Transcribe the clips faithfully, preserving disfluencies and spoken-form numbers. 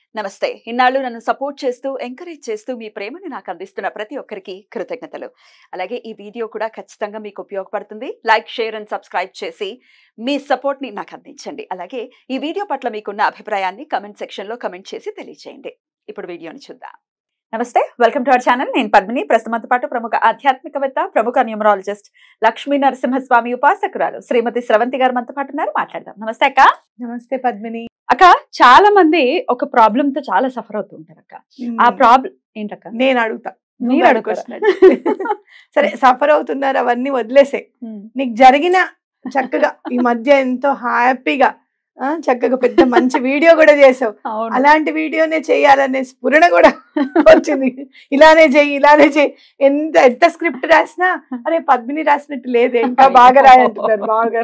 నమస్తే. ఇన్నాళ్ళు నన్ను సపోర్ట్ చేస్తూ, ఎంకరేజ్ చేస్తూ మీ ప్రేమను నాకు అందిస్తున్న ప్రతి ఒక్కరికి కృతజ్ఞతలు. అలాగే ఈ వీడియో కూడా ఖచ్చితంగా మీకు ఉపయోగపడుతుంది. లైక్, షేర్ అండ్ సబ్స్క్రైబ్ చేసి మీ సపోర్ట్‌ని నాకు అందించండి. అలాగే ఈ వీడియో పట్ల మీకున్న అభిప్రాయాన్ని కామెంట్ సెక్షన్‌లో కామెంట్ చేసి తెలియజేయండి. ఇప్పుడు వీడియోని చూద్దాం. నమస్తే, వెల్కమ్ టు అవర్ ఛానల్. నేను పద్మిని. ప్రస్తుతంతో పాటు ప్రముఖ ఆధ్యాత్మికవేత్త, ప్రముఖ న్యూమరాలజిస్ట్ లక్ష్మీ నరసింహస్వామి ఉపాసకురాలు శ్రీమతి స్రవంతి గారు మనతో పాటు ఉన్నారు. మాట్లాడదాం. నమస్తే అక్క. నమస్తే పద్మిని. అక్క, చాలా మంది ఒక ప్రాబ్లమ్ తో చాలా సఫర్ అవుతూ ఉంటారు అక్క. ఆ ప్రాబ్లం ఏంటక్క? నేను అడుగుతా, మీరు నువ్వు అడుగుతారా? అడుగుకొచ్చినట్టు. సరే, సఫర్ అవుతున్నారు అవన్నీ వదిలేసే. నీకు జరిగిన చక్కగా ఈ మధ్య ఎంతో హ్యాపీగా ఆ, చక్కగా పెద్ద మంచి వీడియో కూడా చేసావు. అవును. అలాంటి వీడియోనే చేయాలనే స్ఫురణ కూడా వచ్చింది. ఇలానే చెయ్యి, ఇలానే చెయ్యి. ఎంత ఎంత స్క్రిప్ట్ రాసినా అరే పద్మిని రాసినట్టు లేదే, ఇంకా బాగా రాయంటున్నారు బాగా.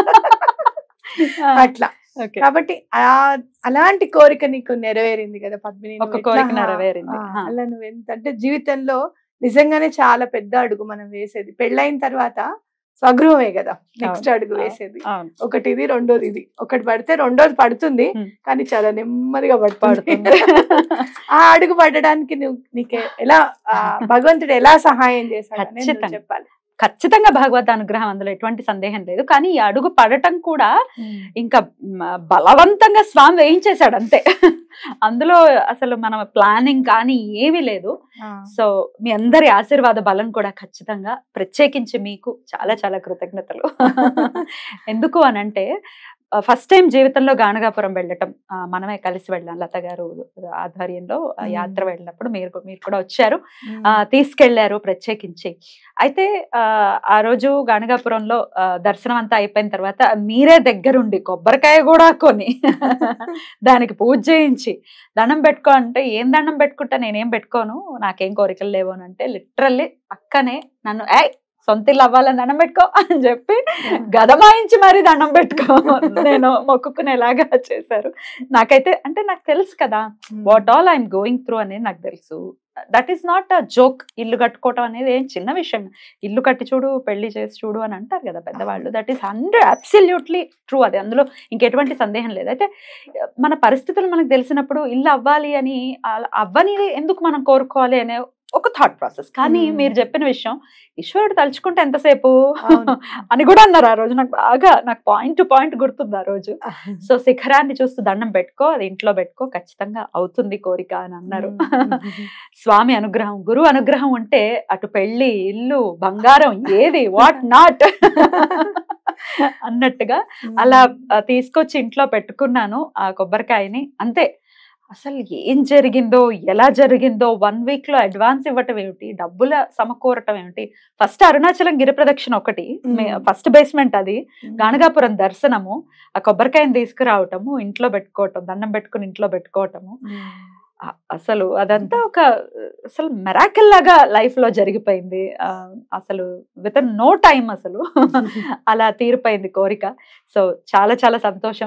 అట్లా ఓకే. కాబట్టి ఆ అలాంటి కోరిక నీకు నెరవేరింది కదా పద్మిని. ఒక నువ్వు కోరిక ఎట్లా- నెరవేరింది. ఆ, ఆ. అలా నువ్వు ఎంత అంటే జీవితంలో నిజంగానే చాలా పెద్ద అడుగు మనం వేసేది. పెళ్ళైన తర్వాత స్వగృహమే కదా నెక్స్ట్ అవును. అడుగు వేసేది. అవును. ఒకటి ఇది, రెండోది ఇది. ఒకటి పడితే రెండోది పడుతుంది, ఉమ్. కానీ చాలా నెమ్మదిగా పడుతుంది. పడుతుంది. ఆ అడుగు పడడానికి నువ్వు నీకు ఎలా ఆ, భగవంతుడు ఎలా సహాయం చేశాడు అనేది నువ్వు ఖచ్చితంగా. చెప్పాలి. ఖచ్చితంగా భగవద్ అనుగ్రహం, అందులో ఎటువంటి సందేహం లేదు. కానీ ఈ అడుగు పడటం కూడా ఇంకా మ, బలవంతంగా స్వామి వేయించేశాడు అంతే. అందులో అసలు మనం ప్లానింగ్ కానీ ఏమీ లేదు. ఆ. సో మీ అందరి ఆశీర్వాద బలం కూడా ఖచ్చితంగా, ప్రత్యేకించి మీకు చాలా చాలా కృతజ్ఞతలు. ఎందుకు అనంటే ఫస్ట్ టైం జీవితంలో గానగాపురం వెళ్ళటం, ఆ, మనమే కలిసి వెళ్ళాం లత గారు ఆధ్వర్యంలో ఆ మ్మ్. యాత్ర వెళ్ళినప్పుడు మీరు మీరు కూడా వచ్చారు, ఉమ్. ఆ, తీసుకెళ్లారు ప్రత్యేకించి. అయితే ఆ ఆ రోజు గానగాపురంలో ఆ, దర్శనం అంతా అయిపోయిన తర్వాత మీరే దగ్గరుండి కొబ్బరికాయ కూడా కొని దానికి పూజ చేయించి దండం పెట్టుకో అంటే, ఏం దండం పెట్టుకుంటా, నేనేం పెట్టుకోను, నాకేం కోరికలు లేవు అని అంటే, లిటరల్లీ అక్కనే నన్ను ఏ సొంత ఇల్లు అవ్వాలని దండం పెట్టుకో అని చెప్పి గదమాయించి మరి దండం పెట్టుకో నేను మొక్కుకునేలాగా చేశారు. నాకైతే అంటే నాకు తెలుసు కదా what all I'm going through అనేది నాకు తెలుసు. That is not a joke. ఇల్లు కట్టుకోవటం అనేది ఏం చిన్న విషయం. ఇల్లు కట్టి చూడు, పెళ్లి చేసి చూడు అని అంటారు కదా పెద్దవాళ్ళు. That is hundred absolutely true. అది అందులో ఇంకెటువంటి సందేహం లేదు. అయితే మన పరిస్థితులు మనకు తెలిసినప్పుడు ఇల్లు అవ్వాలి అని, అలా అవ్వని ఎందుకు మనం కోరుకోవాలి అనే ఒక థాట్ ప్రాసెస్. కానీ మ్మ్. మీరు చెప్పిన విషయం, ఈశ్వరుడు తలుచుకుంటే ఎంతసేపు అవును. అని కూడా అన్నారు ఆ రోజు. నాకు బాగా నాకు పాయింట్ టు పాయింట్ గుర్తుంది ఆ రోజు. సో శిఖరాన్ని చూస్తూ దండం పెట్టుకో, అది ఇంట్లో పెట్టుకో, ఖచ్చితంగా అవుతుంది కోరిక అని అన్నారు. స్వామి అనుగ్రహం, గురువు అనుగ్రహం ఉంటే అటు పెళ్లి, ఇల్లు, బంగారం, ఏది వాట్ నాట్ అన్నట్టుగా అలా ఆ, తీసుకొచ్చి ఇంట్లో పెట్టుకున్నాను ఆ కొబ్బరికాయని. అంతే, అసలు ఏం జరిగిందో, ఎలా జరిగిందో, వన్ వీక్ లో అడ్వాన్స్ ఇవ్వటం ఏమిటి, డబ్బుల సమకూరటం ఏమిటి, ఫస్ట్ అరుణాచలం గిరి ప్రదక్షిణ ఒకటి, ఫస్ట్ బేస్మెంట్ అది, గానగాపురం దర్శనము, ఆ కొబ్బరికాయని తీసుకురావటము, ఇంట్లో పెట్టుకోవటం, దండం పెట్టుకుని ఇంట్లో పెట్టుకోవటము, ఆ- అసలు అదంతా ఒక అసలు మెరాకిల్ లాగా లైఫ్ లో జరిగిపోయింది. ఆ, అసలు విత్ నో టైం అసలు అలా తీరిపోయింది కోరిక. సో చాలా చాలా సంతోషం.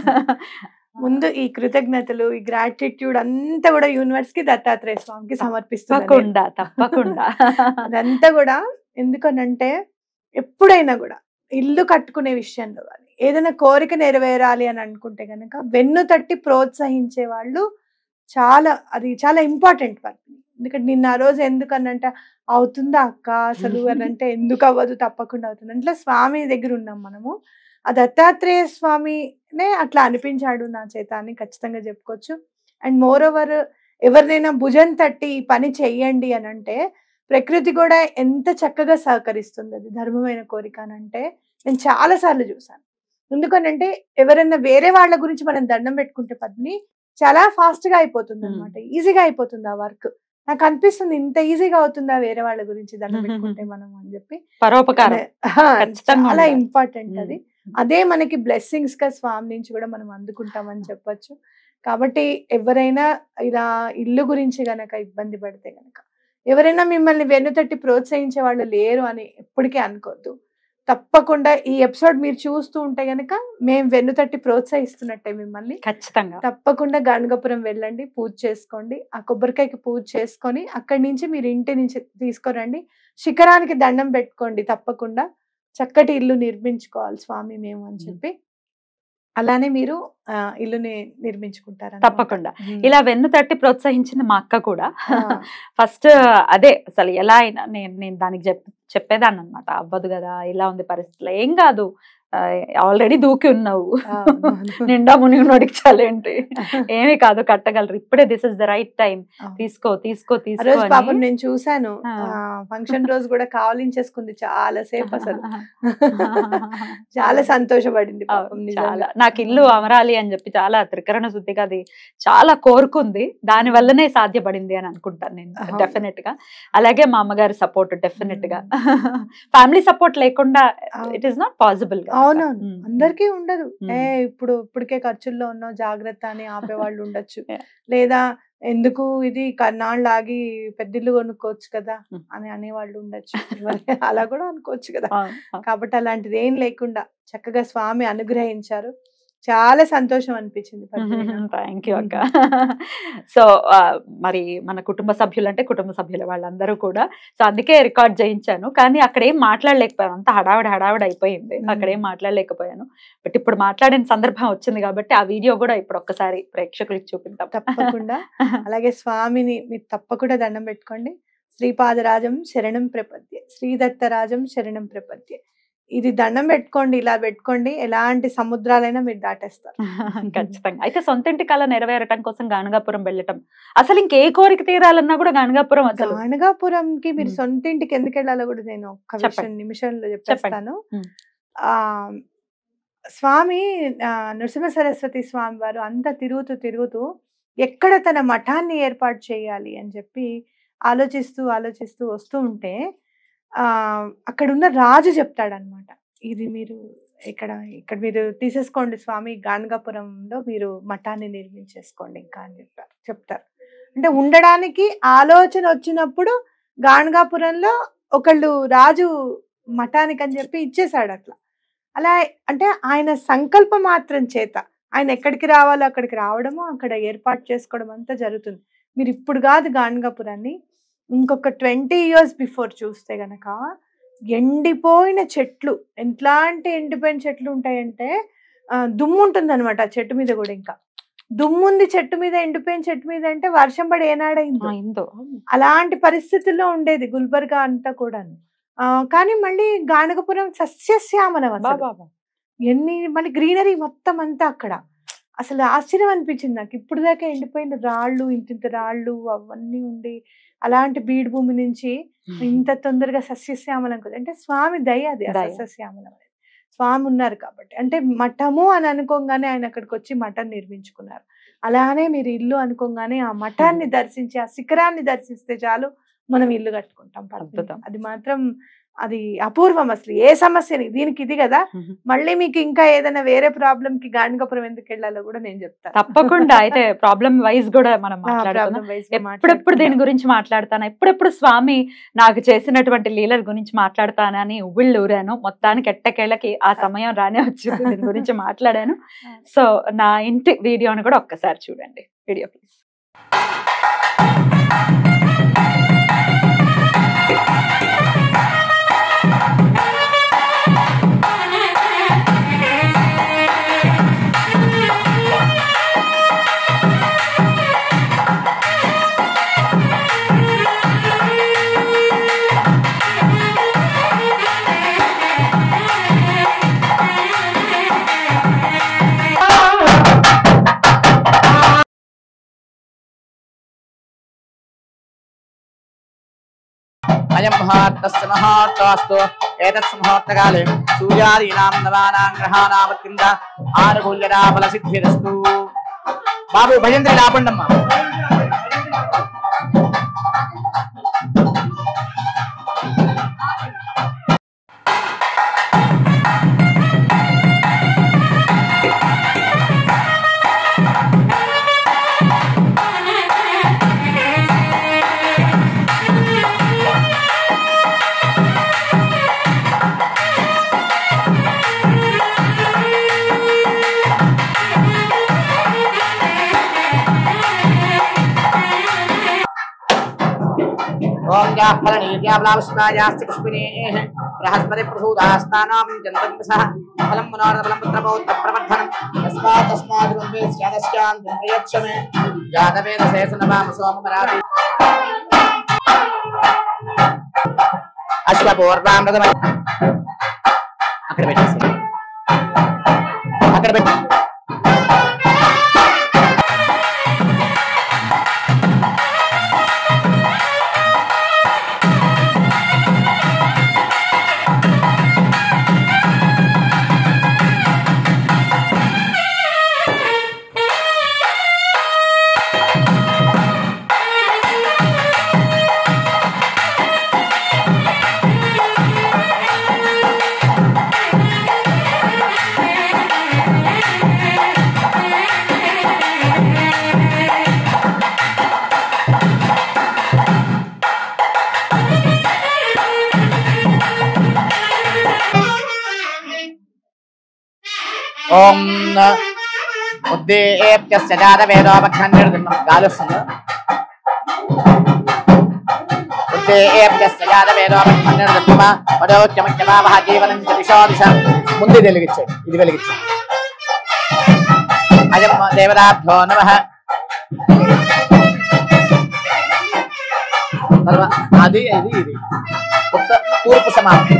ముందు ఈ కృతజ్ఞతలు, ఈ గ్రాటిట్యూడ్ అంతా కూడా యూనివర్స్ కి, దత్తాత్రేయ స్వామికి సమర్పిస్తున్నాను. తప్పకుండా తప్పకుండా. అదంతా కూడా ఎందుకనంటే ఎప్పుడైనా కూడా ఇల్లు కట్టుకునే విషయంలో కానీ, ఏదైనా కోరిక నెరవేరాలి అని అనుకుంటే గనక వెన్ను తట్టి ప్రోత్సహించే వాళ్ళు చాలా, అది చాలా ఇంపార్టెంట్ పని. ఎందుకంటే నిన్న ఆ రోజు ఎందుకనంటే అవుతుందా అక్క అసలు అని అంటే, ఎందుకు అవ్వదు, తప్పకుండా అవుతుంది. అంటే స్వామి దగ్గర ఉన్నాం మనము. ఆ దత్తాత్రేయ స్వామినే అట్లా అనిపించాడు నా చేత అని ఖచ్చితంగా చెప్పుకోవచ్చు. అండ్ మోర్ ఓవర్, ఎవరినైనా భుజం తట్టి ఈ పని చెయ్యండి అని అంటే ప్రకృతి కూడా ఎంత చక్కగా సహకరిస్తుంది. అది ధర్మమైన కోరిక అని అంటే నేను చాలా సార్లు చూసాను. ఎందుకనంటే ఎవరైనా వేరే వాళ్ళ గురించి మనం దండం పెట్టుకుంటే పద్మిని చాలా ఫాస్ట్ గా అయిపోతుంది అనమాట, ఈజీగా అయిపోతుంది ఆ వర్క్. నాకు అనిపిస్తుంది ఇంత ఈజీగా అవుతుందా వేరే వాళ్ళ గురించి దండం పెట్టుకుంటే మనం అని చెప్పి. పరోపకారం ఆ, ఖచ్చితంగా చాలా ఉండాలి. ఇంపార్టెంట్ అది. ఉమ్. అదే మనకి బ్లెస్సింగ్స్ గా స్వామి నుంచి కూడా మనం అందుకుంటామని చెప్పొచ్చు. కాబట్టి ఎవరైనా ఇలా ఇల్లు గురించి గనక ఇబ్బంది పడితే గనక, ఎవరైనా మిమ్మల్ని వెన్నుతట్టి ప్రోత్సహించే వాళ్ళు లేరు అని ఎప్పటికీ అనుకోవద్దు. తప్పకుండా ఈ ఎపిసోడ్ మీరు చూస్తూ ఉంటే గనక మేము వెన్నుతట్టి ప్రోత్సహిస్తున్నట్టే మిమ్మల్ని. ఖచ్చితంగా తప్పకుండా గానగాపురం వెళ్ళండి, పూజ చేసుకోండి, ఆ కొబ్బరికాయకి పూజ చేసుకొని అక్కడి నుంచి మీరు ఇంటి నుంచి తీసుకురండి, శిఖరానికి దండం పెట్టుకోండి. తప్పకుండా చక్కటి ఇల్లు నిర్మించుకోవాలి స్వామి మేము అని చెప్పి అలానే మీరు ఆ, ఇల్లుని నిర్మించుకుంటారు. తప్పకుండా. ఇలా వెన్ను తట్టి ప్రోత్సహించింది మా అక్క కూడా. ఆ. ఫస్ట్ అదే అసలు ఎలా అయినా నేను నేను దానికి చెప్ చెప్పేదాన్ని అనమాట. అవ్వదు కదా, ఇలా ఉంది పరిస్థితులు, ఏం కాదు, ఆల్రెడీ దూకి ఉన్నావు, నిండా మునిగినోడికి చాలేంటి, ఏమీ కాదు, కట్టగలరు, ఇప్పుడే this is the right time, తీసుకో తీసుకో తీసుకో. పాపం నేను చూసాను ఫంక్షన్ రోజు కూడా కావలించేసుకుంది చాలా సేపు, అసలు చాలా సంతోషపడింది పాపం. చాలా నాకు ఇల్లు అమరాలి అని చెప్పి చాలా త్రికరణ శుద్ధిగా అది చాలా కోరుకుంది, దాని వల్లనే సాధ్యపడింది అని అనుకుంటాను నేను డెఫినెట్ గా. అలాగే మా అమ్మగారి సపోర్ట్ డెఫినెట్ గా, ఫ్యామిలీ సపోర్ట్ లేకుండా ఇట్ ఈస్ నాట్ పాసిబుల్. అవునవును, అందరికీ ఉండదు. ఏ ఇప్పుడు ఇప్పటికే ఖర్చుల్లో ఉన్నావు జాగ్రత్త అని ఆపేవాళ్ళు ఉండొచ్చు, లేదా ఎందుకు ఇది కన్నాళ్ళు ఆగి పెద్దిల్లు కొనుక్కోవచ్చు కదా అని అనేవాళ్ళు ఉండొచ్చు, అలా కూడా అనుకోవచ్చు కదా. కాబట్టి అలాంటిది ఏం లేకుండా చక్కగా స్వామి అనుగ్రహించారు, చాలా సంతోషం అనిపించింది. థ్యాంక్ యూ అక్క. సో మరి మన కుటుంబ సభ్యులు అంటే కుటుంబ సభ్యులు వాళ్ళందరూ కూడా, సో అందుకే రికార్డ్ చేయించాను, కానీ అక్కడ ఏం మాట్లాడలేకపోయాను, అంత హడావిడి హడావిడి అయిపోయింది, అక్కడ ఏం మాట్లాడలేకపోయాను. బట్ ఇప్పుడు మాట్లాడిన సందర్భం వచ్చింది కాబట్టి ఆ వీడియో కూడా ఇప్పుడు ఒక్కసారి ప్రేక్షకులకు చూపిద్దాం. తప్పకుండా. అలాగే స్వామిని మీరు తప్పకుండా దండం పెట్టుకోండి. శ్రీపాదరాజం శరణం ప్రపద్యే, శ్రీదత్తరాజం శరణం ప్రపద్యే, ఇది దండం పెట్టుకోండి, ఇలా పెట్టుకోండి, ఎలాంటి సముద్రాలైనా మీరు దాటేస్తారు ఖచ్చితంగా. అయితే సొంతింటి కళ నెరవేరటం కోసం గాణగాపురం వెళ్ళటం, అసలు ఇంకే కోరిక తీరాలన్నా కూడా గాణగాపురం, అసలు గాణగాపురంకి మీరు సొంతింటికి ఎందుకు వెళ్ళాలో కూడా నేను ఒక్క విషయం నిమిషంలో చెప్పేస్తాను. ఆ స్వామి నృసింహ సరస్వతి స్వామి వారు అంతా తిరుగుతూ తిరుగుతూ ఎక్కడ తన మఠాన్ని ఏర్పాటు చేయాలి అని చెప్పి ఆలోచిస్తూ ఆలోచిస్తూ వస్తూ ఉంటే ఆ అక్కడున్న రాజు చెప్తాడనమాట, ఇది మీరు ఇక్కడ ఇక్కడ మీరు తీసేసుకోండి స్వామి, గాణగాపురంలో మీరు మఠాన్ని నిర్మించేసుకోండి ఇంకా అని చెప్పారు చెప్తారు. అంటే ఉండడానికి ఆలోచన వచ్చినప్పుడు గాణగాపురంలో ఒకళ్ళు రాజు మఠానికి అని చెప్పి ఇచ్చేసాడు అట్లా. అలా అంటే ఆయన సంకల్ప మాత్రం చేత ఆయన ఎక్కడికి రావాలో అక్కడికి రావడము, అక్కడ ఏర్పాటు చేసుకోవడం అంతా జరుగుతుంది. మీరు ఇప్పుడు కాదు గాణగాపురాన్ని, ఇంకొక ట్వంటీ ఇయర్స్ బిఫోర్ చూస్తే గనక ఎండిపోయిన చెట్లు, ఎట్లాంటి ఎండిపోయిన చెట్లు ఉంటాయంటే దుమ్ము ఉంటుంది అనమాట ఆ చెట్టు మీద కూడా, ఇంకా దుమ్ముంది చెట్టు మీద, ఎండిపోయిన చెట్టు మీద అంటే వర్షం పడి ఏనాడైందో అలాంటి పరిస్థితుల్లో ఉండేది గుల్బర్గా అంతా కూడాను. ఆ కానీ మళ్ళీ గాణగాపురం సస్యశ్యామలం, ఎన్ని మళ్ళీ గ్రీనరీ మొత్తం అంతా అక్కడ. అసలు ఆశ్చర్యం అనిపించింది నాకు, ఇప్పుడు దాకా ఎండిపోయిన రాళ్ళు, ఇంతింత రాళ్ళు అవన్నీ ఉండి అలాంటి బీడు భూమి నుంచి ఇంత తొందరగా సస్యశ్యామలం కదా, అంటే స్వామి దయ అది సస్యశ్యామలం అనేది. స్వామి ఉన్నారు కాబట్టి, అంటే మఠము అని అనుకోగానే ఆయన అక్కడికి వచ్చి మఠం నిర్మించుకున్నారు. అలానే మీరు ఇల్లు అనుకోగానే ఆ మఠాన్ని దర్శించి ఆ శిఖరాన్ని దర్శిస్తే చాలు మనం ఇల్లు కట్టుకుంటాం. అద్భుతం, అది మాత్రం అది అపూర్వం. అసలు ఏ సమస్యని దీనికి ఇది కదా, మళ్ళీ మీకు ఇంకా ఏదైనా వేరే ప్రాబ్లం కి గాణగాపురం ఎందుకు వెళ్ళాలో కూడా నేను చెప్తాను తప్పకుండా. అయితే ప్రాబ్లం వైజ్ కూడా మనం మాట్లాడుకుందాం, ఎప్పుడెప్పుడు దీని గురించి మాట్లాడతాను, ఎప్పుడెప్పుడు స్వామి నాకు చేసినటువంటి లీలల గురించి మాట్లాడతానని ఉవ్విళ్ళు ఊరాను. మొత్తానికి ఎట్టకేళ్ళకి ఆ సమయం రానే వచ్చింది, దీని గురించి మాట్లాడాను. సో నా ఇంటి వీడియోని కూడా ఒక్కసారి చూడండి. Video please. अयं मुहूर्तस्य मुहूर्तोऽस्तु। एतस्य मुहूर्तकाले सूर्यादीनां नवानां ग्रहाणामत्यन्त आनुकूल्यता फलसिद्धिरस्तु। बाबू भजन्त्री लापण्डम्मा ओम जाफलनीत्यावलावस्मायास्ति पुष्पिनेः बृहस्पति प्रसूदास्तानां जन्तंसः फलं मनोरथफलं पुत्रपौत्र प्रवर्धनं तस्मात् तस्मात् वन्दे स्यादस्यान्तं प्रयच्छमे जातवेदशेषनवाम सोममराति अश्वपूर्वामृतम अక్కడ పెట్టేసి అక్కడ పెట్టి ओम उद्दीप्यस्य जातवेदोपखण्डिर्दिम्मं गालुस्सन् उद्दीप्यस्य जातवेदोपखण्डिर्दिम्मं पदोच्यमच्यमावह जीवनं च दिशो दिश ముందు ఇది వెలిగించండి ఇది వెలిగించండి అయం దేవతాభ్యో నమః తర్వాత అది ఇది ఇది ఉత్తర తూర్పు సమాప్తి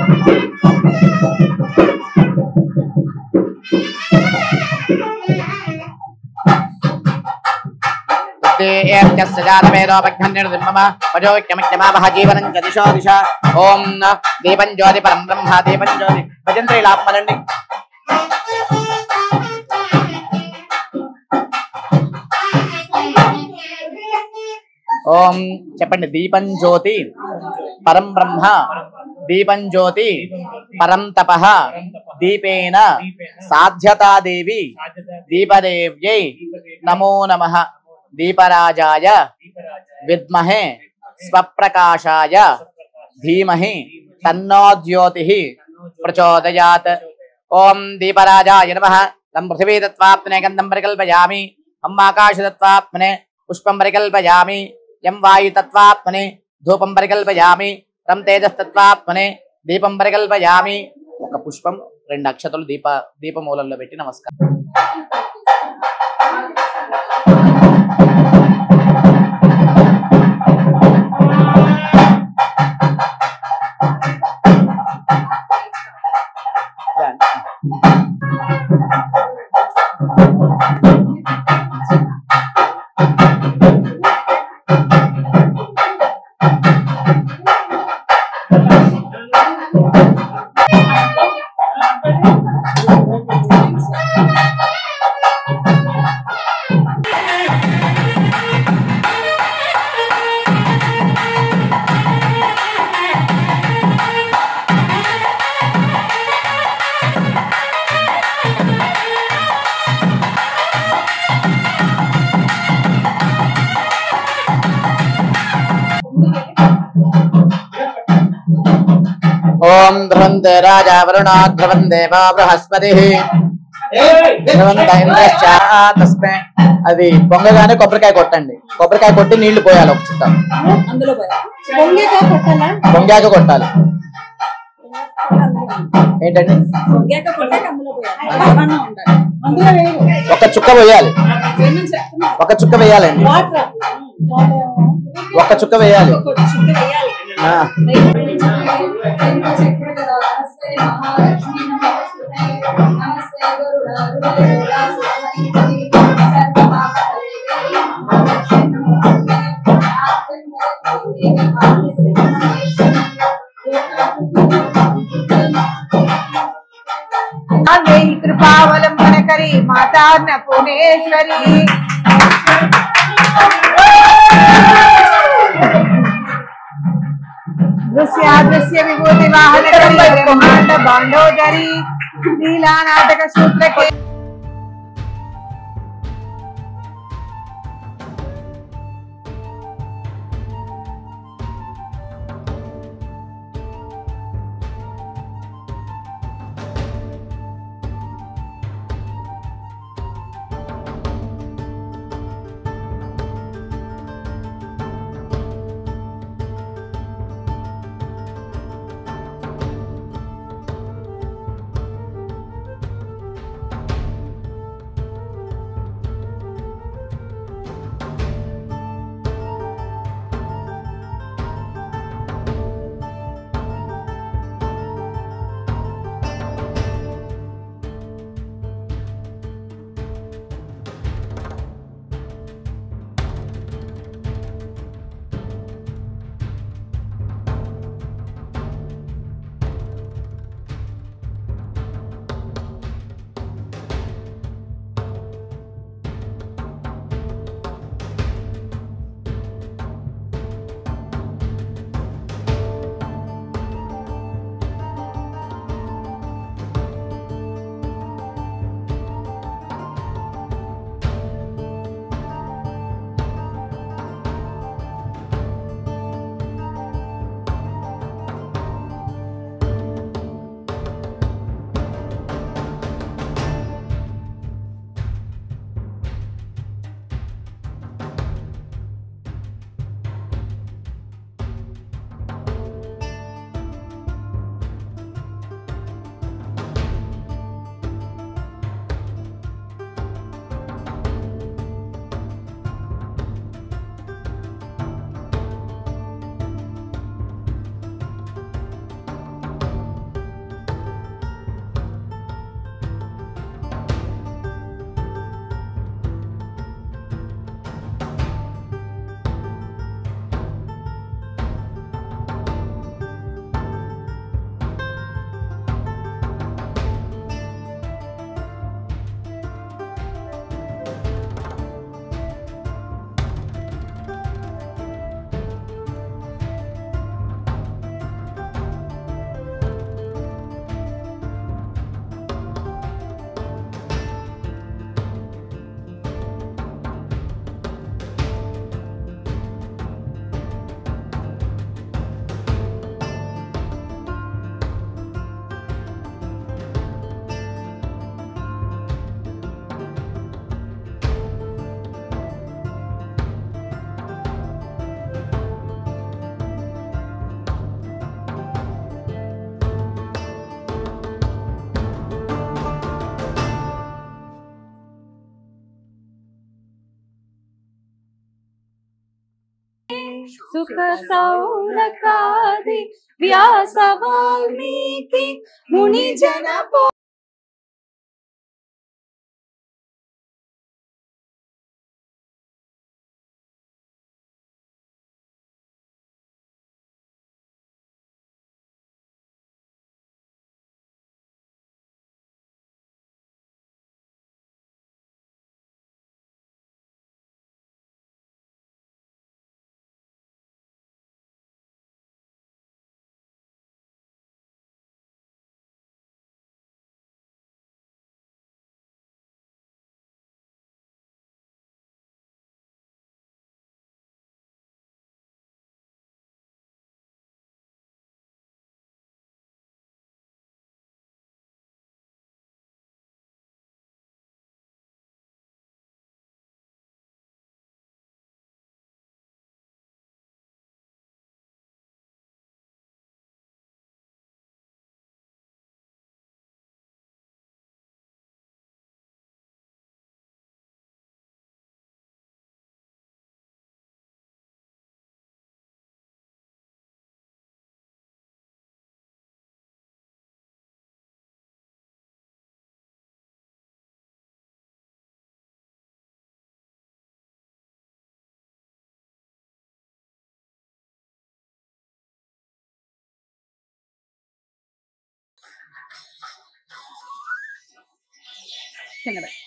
జీవనం దిశో దిశ ఓం దీపం జ్యోతి పరం బ్రహ్మ దీపం జ్యోతి భజంత్రి లాపమనండి ఓం చెప్పండి దీపం జ్యోతి పరం బ్రహ్మ దీపం జ్యోతి పరం తపః దీపేన సాధ్యతాదేవి దీపదేవ్యై నమో నమః దీపరాజాయ విద్మహే స్వప్రకాశాయ ధీమహి తన్నో జ్యోతిః ప్రచోదయాత్ ఓం దీపరాజాయ నమః తం పృథివీ తత్వాప్నే గంధం పరికల్పయామి అం ఆకాశ తత్వాప్నే పుష్పం పరికల్పయామి యం వాయు తత్వాప్నే ధూపం పరికల్పయామి తం తేజస్తత్వాప్నే దీపం పరికల్పయామి ఒక పుష్పం రెండు అక్షతలు దీప దీపమూలంలో పెట్టి నమస్కారం ओम ध्रुवन्ते राजा वरुणा ध्रुवन्ते वा बृहस्पतिः ధ్రువంత ఇంద్రశ్చ తస్మే అది పొంగగానే కొబ్బరికాయ కొట్టండి కొబ్బరికాయ కొట్టి నీళ్లు పోయాలి ఒక చుట్ట అందులో పోయాలి పొంగాక కొట్టాలి ఏంటండి పొంగాక కొట్టాక అందులో పోయాలి పరమాన్నం ఉండాలి అందులో వేయాలి ఒక చుక్క వేయాలి ఒక చుక్క వేయాలండి వాటర్ ఒక చుక్క వేయాలి ఒక చుక్క వేయాలి ఆ कृपावलंबन करी माता अन्नपूर्णेश्वरी दृश्यादृश्य विभूति वाहन करी ब्रह्मांड बांडोदरी लीला नाटक सूत्र के సుఖ సౌనకాది వ్యాస వాల్మీకి ముని జన చిన్నది